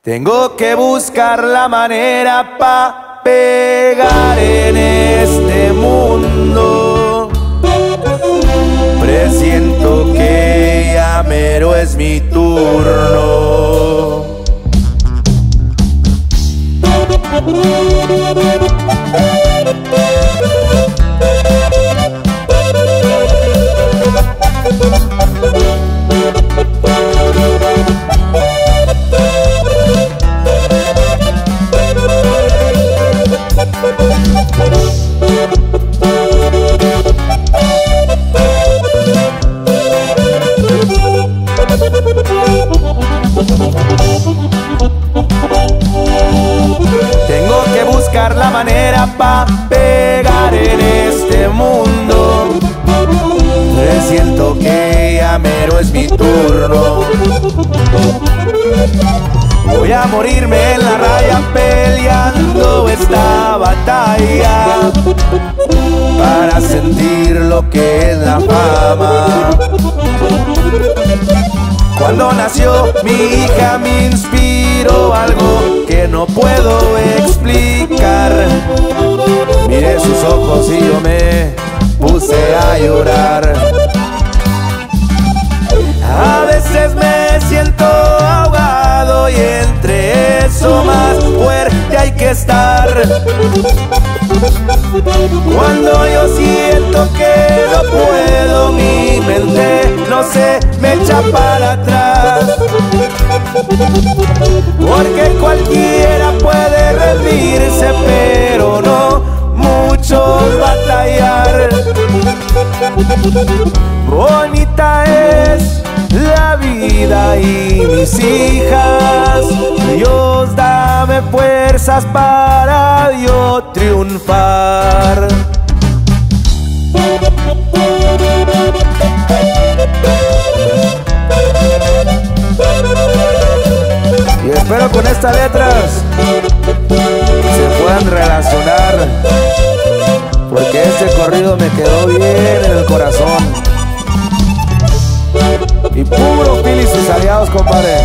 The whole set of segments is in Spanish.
Tengo que buscar la manera pa' pegar en este mundo. Presiento que ya mero es mi turno. Tengo que buscar la manera pa' pegar en este mundo. Presiento que ya mero es mi turno. Voy a morirme en la raya peleando esta batalla para sentir lo que es la fama. Cuando nació mi hija me inspiró algo que no puedo explicar. Miré sus ojos y yo me puse a llorar. A veces me siento ahogado y entre eso más fuerte hay que estar. Cuando yo siento que no puedo, mi mente no se me echa para atrás. Porque cualquiera puede rendirse, pero no muchos batallar. Bonita es la vida y mis hijas. Dios, dame fuerzas para yo triunfar. Y espero con estas letras se puedan relacionar, porque este corrido me quedó bien en el corazón. Y puro Phil y sus aliados, compadre.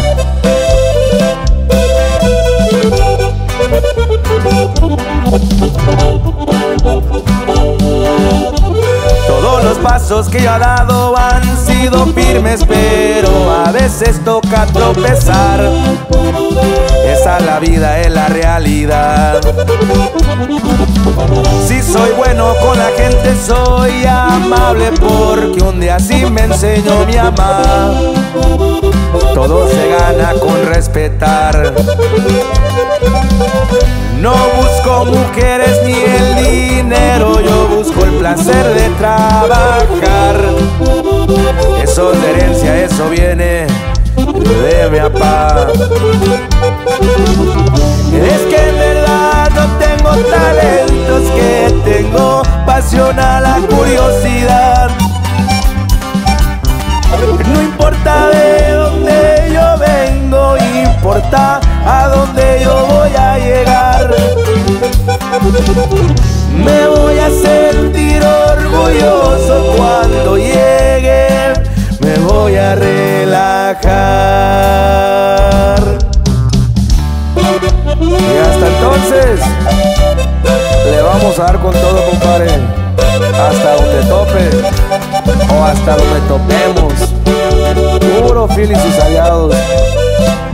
Todos los pasos que yo he dado han sido firmes, pero a veces toca tropezar. Esa es la vida, es la realidad. Si soy bueno con la gente, soy amable, porque un día así me enseñó mi mamá. Todo se gana con respetar. No busco mujeres ni el dinero, yo busco el placer de trabajar. Eso es de herencia, eso viene de mi papá. Es que en verdad no tengo talentos, que tengo pasión a la curiosidad. No importa de dónde yo vengo, importa a dónde yo voy a llegar. Me voy a sentir orgulloso cuando llegue, me voy a relajar. Y hasta entonces le vamos a dar con todo, compadre, hasta donde tope o hasta donde topemos. Puro Phil y sus aliados.